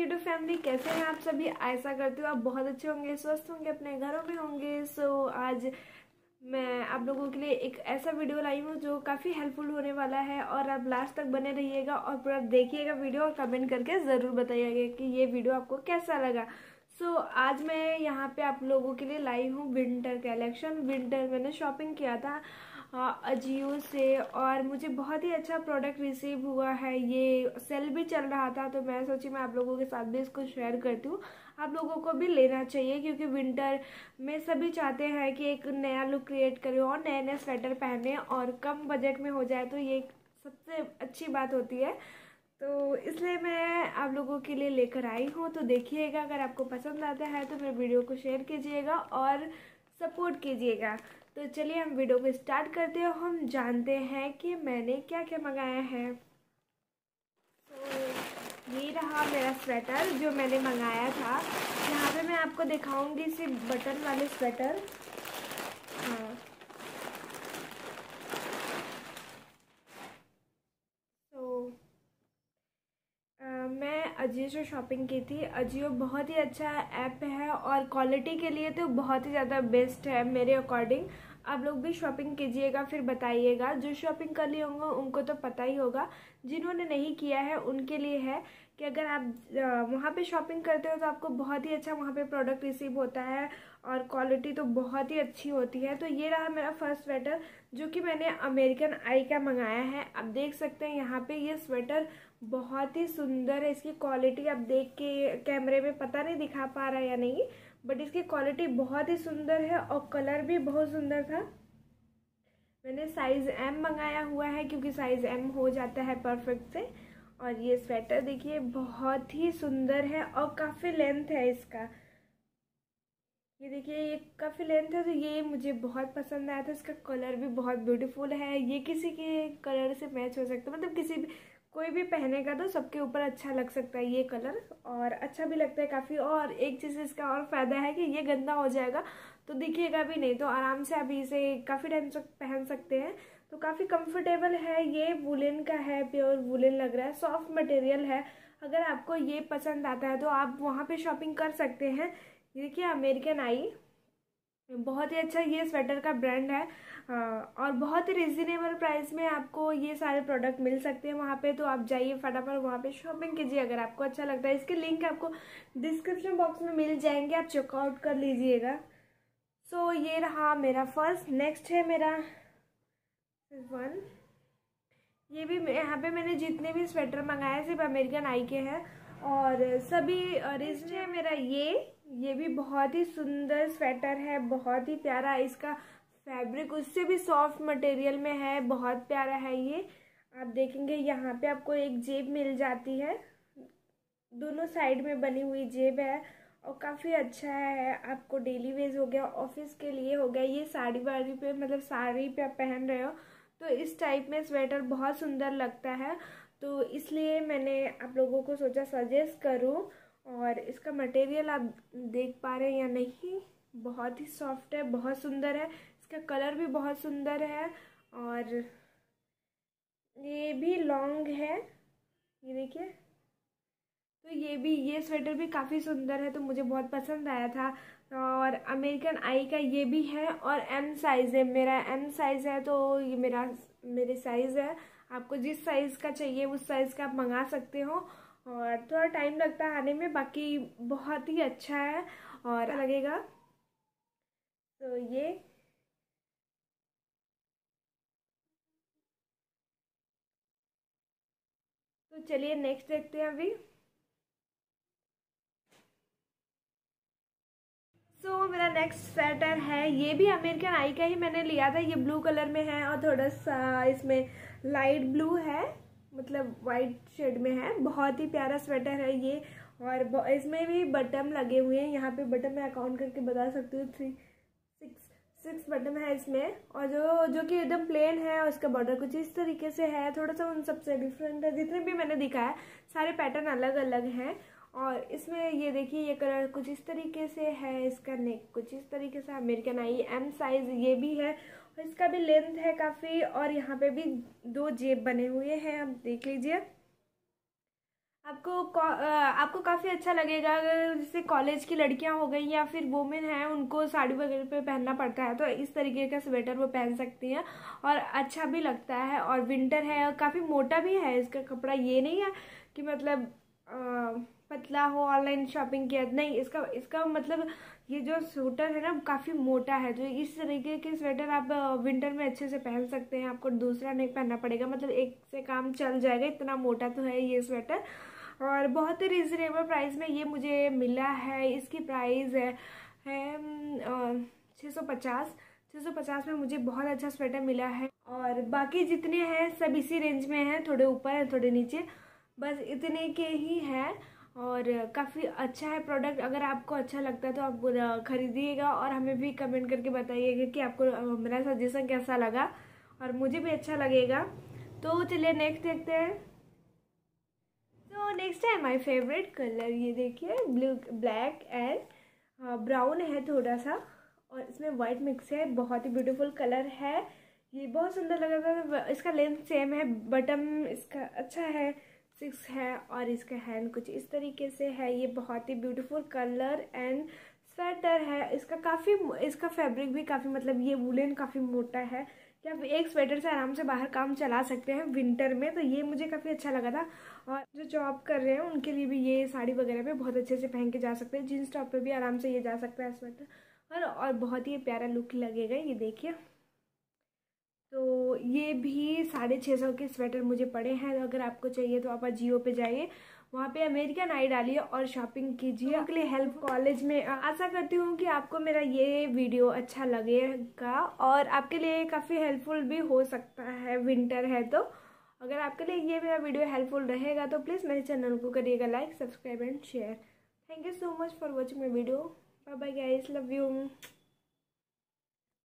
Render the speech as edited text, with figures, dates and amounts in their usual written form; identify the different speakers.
Speaker 1: YouTube family, कैसे हैं आप सभी। ऐसा करती हूँ आप बहुत अच्छे होंगे, स्वस्थ होंगे, अपने घरों में होंगे। सो आज मैं आप लोगों के लिए एक ऐसा वीडियो लाई हूँ जो काफ़ी हेल्पफुल होने वाला है, और आप लास्ट तक बने रहिएगा और पूरा देखिएगा वीडियो और कमेंट करके ज़रूर बताइएगा कि ये वीडियो आपको कैसा लगा। सो आज मैं यहाँ पे आप लोगों के लिए लाई हूँ विंटर कलेक्शन। विंटर मैंने शॉपिंग किया था अजियो से, और मुझे बहुत ही अच्छा प्रोडक्ट रिसीव हुआ है। ये सेल भी चल रहा था, तो मैं सोची मैं आप लोगों के साथ भी इसको शेयर करती हूँ। आप लोगों को भी लेना चाहिए, क्योंकि विंटर में सभी चाहते हैं कि एक नया लुक क्रिएट करें और नए नए स्वेटर पहने, और कम बजट में हो जाए तो ये सबसे अच्छी बात होती है। तो इसलिए मैं आप लोगों के लिए लेकर आई हूँ। तो देखिएगा, अगर आपको पसंद आता है तो मेरे वीडियो को शेयर कीजिएगा और सपोर्ट कीजिएगा। तो चलिए हम वीडियो को स्टार्ट करते हैं। हम जानते हैं कि मैंने क्या क्या मंगाया है। तो ये रहा मेरा स्वेटर जो मैंने मंगाया था। यहाँ पे मैं आपको दिखाऊंगी सिर्फ बटन वाले स्वेटर। हाँ, तो मैं अजियो से शॉपिंग की थी। अजियो बहुत ही अच्छा ऐप है और क्वालिटी के लिए तो बहुत ही ज़्यादा बेस्ट है मेरे अकॉर्डिंग। आप लोग भी शॉपिंग कीजिएगा, फिर बताइएगा। जो शॉपिंग कर लिए होंगे उनको तो पता ही होगा, जिन्होंने नहीं किया है उनके लिए है कि अगर आप वहाँ पे शॉपिंग करते हो तो आपको बहुत ही अच्छा वहाँ पे प्रोडक्ट रिसीव होता है, और क्वालिटी तो बहुत ही अच्छी होती है। तो ये रहा मेरा फर्स्ट स्वेटर जो कि मैंने अमेरिकन आई का मंगाया है। आप देख सकते हैं यहाँ पे ये स्वेटर बहुत ही सुंदर है। इसकी क्वालिटी आप देख के कैमरे में पता नहीं दिखा पा रहा है या नहीं, बट इसकी क्वालिटी बहुत ही सुंदर है और कलर भी बहुत सुंदर था। मैंने साइज़ एम मंगाया हुआ है, क्योंकि साइज़ एम हो जाता है परफेक्ट से। और ये स्वेटर देखिए बहुत ही सुंदर है और काफ़ी लेंथ है इसका। ये देखिए ये काफ़ी लेंथ है, तो ये मुझे बहुत पसंद आया था। इसका कलर भी बहुत ब्यूटीफुल है। ये किसी के कलर से मैच हो सकता है, मतलब किसी भी कोई भी पहनेगा तो सबके ऊपर अच्छा लग सकता है ये कलर, और अच्छा भी लगता है काफ़ी। और एक चीज़ इसका और फ़ायदा है कि ये गंदा हो जाएगा तो दिखेगा भी नहीं, तो आराम से आप इसे काफ़ी टाइम तक पहन सकते हैं। तो काफ़ी कंफर्टेबल है। ये वुलन का है, प्योर वुलन लग रहा है, सॉफ्ट मटेरियल है। अगर आपको ये पसंद आता है तो आप वहाँ पे शॉपिंग कर सकते हैं। ये देखिए अमेरिकन आई, बहुत ही अच्छा ये स्वेटर का ब्रांड है, और बहुत ही रिजनेबल प्राइस में आपको ये सारे प्रोडक्ट मिल सकते हैं वहाँ पे। तो आप जाइए फटाफट वहाँ पे शॉपिंग कीजिए अगर आपको अच्छा लगता है। इसके लिंक आपको डिस्क्रिप्शन बॉक्स में मिल जाएंगे, आप चेकआउट कर लीजिएगा। सो ये रहा मेरा फर्स्ट। नेक्स्ट है मेरा वन। ये भी यहाँ पे मैंने जितने भी स्वेटर मंगाए सिर्फ अमेरिकन आई के हैं, और सभी रिजन है मेरा ये भी बहुत ही सुंदर स्वेटर है, बहुत ही प्यारा। इसका फैब्रिक उससे भी सॉफ्ट मटेरियल में है, बहुत प्यारा है ये। आप देखेंगे यहाँ पे आपको एक जेब मिल जाती है, दोनों साइड में बनी हुई जेब है, और काफ़ी अच्छा है। आपको डेली वेज हो गया, ऑफिस के लिए हो गया, ये साड़ी वाड़ी पे मतलब साड़ी पे आप पहन रहे हो तो इस टाइप में स्वेटर बहुत सुंदर लगता है। तो इसलिए मैंने आप लोगों को सोचा सजेस्ट करूं। और इसका मटेरियल आप देख पा रहे हैं या नहीं, बहुत ही सॉफ्ट है, बहुत सुंदर है। इसका कलर भी बहुत सुंदर है, और ये भी लॉन्ग है, ये देखिए। तो ये स्वेटर भी काफ़ी सुंदर है, तो मुझे बहुत पसंद आया था। और अमेरिकन आई का ये भी है, और एम साइज़ है, मेरा एम साइज़ है, तो ये मेरे साइज़ है। आपको जिस साइज़ का चाहिए उस साइज़ का आप मंगा सकते हो, और थोड़ा टाइम लगता है आने में, बाकी बहुत ही अच्छा है और लगेगा। तो ये तो चलिए नेक्स्ट देखते हैं अभी। मेरा नेक्स्ट स्वेटर है, ये भी अमेरिकन आई का ही मैंने लिया था। ये ब्लू कलर में है और थोड़ा सा इसमें लाइट ब्लू है, मतलब वाइट शेड में है। बहुत ही प्यारा स्वेटर है ये, और इसमें भी बटन लगे हुए हैं। यहाँ पे बटन मैं अकाउंट करके बता सकती हूँ, 6 बटन है इसमें, और जो कि एकदम प्लेन है, और इसका बॉर्डर कुछ इस तरीके से है, थोड़ा सा उन सबसे डिफरेंट है। जितने भी मैंने दिखाया सारे पैटर्न अलग अलग हैं। और इसमें ये देखिए ये कलर कुछ इस तरीके से है, इसका नेक कुछ इस तरीके से। अमेरिकन आई एम साइज ये भी है, और इसका भी लेंथ है काफ़ी, और यहाँ पे भी 2 जेब बने हुए हैं, आप देख लीजिए। आपको काफ़ी अच्छा लगेगा। अगर जैसे कॉलेज की लड़कियां हो गई या फिर वुमेन हैं, उनको साड़ी वगैरह पे पहनना पड़ता है, तो इस तरीके का स्वेटर वो पहन सकती हैं और अच्छा भी लगता है। और विंटर है और काफ़ी मोटा भी है इसका कपड़ा, ये नहीं है कि मतलब पतला हो। ऑनलाइन शॉपिंग किया नहीं, इसका इसका मतलब ये जो स्वेटर है ना काफ़ी मोटा है, तो इस तरीके के स्वेटर आप विंटर में अच्छे से पहन सकते हैं। आपको दूसरा नहीं पहनना पड़ेगा, मतलब एक से काम चल जाएगा, इतना मोटा तो है ये स्वेटर। और बहुत ही रिजनेबल प्राइस में ये मुझे मिला है। इसकी प्राइस है 650। 650 में मुझे बहुत अच्छा स्वेटर मिला है। और बाकी जितने हैं सब इसी रेंज में हैं, थोड़े ऊपर हैं थोड़े नीचे, बस इतने के ही हैं। और काफ़ी अच्छा है प्रोडक्ट। अगर आपको अच्छा लगता है तो आप खरीदिएगा और हमें भी कमेंट करके बताइएगा कि आपको मेरा सजेशन कैसा लगा, और मुझे भी अच्छा लगेगा। तो चलिए नेक्स्ट देखते हैं। तो नेक्स्ट है माय फेवरेट कलर, ये देखिए ब्लू ब्लैक एंड ब्राउन है थोड़ा सा, और इसमें वाइट मिक्स है। बहुत ही ब्यूटीफुल कलर है, ये बहुत सुंदर लग रहा था। इसका लेंथ सेम है, बटन इसका अच्छा है 6 है, और इसका हैंड कुछ इस तरीके से है। ये बहुत ही ब्यूटीफुल कलर एंड स्वेटर है। इसका फैब्रिक भी काफ़ी, मतलब ये वुलन काफ़ी मोटा है, कि आप एक स्वेटर से आराम से बाहर काम चला सकते हैं विंटर में। तो ये मुझे काफ़ी अच्छा लगा था। और जो जॉब कर रहे हैं उनके लिए भी ये साड़ी वगैरह पे बहुत अच्छे से पहन के जा सकते हैं। जीन्स टॉप पे भी आराम से ये जा सकता है स्वेटर, और बहुत ही प्यारा लुक लगेगा, ये देखिए। तो ये भी 650 के स्वेटर मुझे पड़े हैं। अगर आपको चाहिए तो आप अजियो पे जाइए, वहाँ पे अमेरिकन आई डालिए और शॉपिंग कीजिए। आपके लिए हेल्प कॉलेज में आशा करती हूँ कि आपको मेरा ये वीडियो अच्छा लगेगा और आपके लिए काफ़ी हेल्पफुल भी हो सकता है, विंटर है तो। अगर आपके लिए ये मेरा वीडियो हेल्पफुल रहेगा तो प्लीज़ मेरे चैनल को करिएगा like, subscribe and share. Thank you so much for watching my video. Bye bye guys, love you.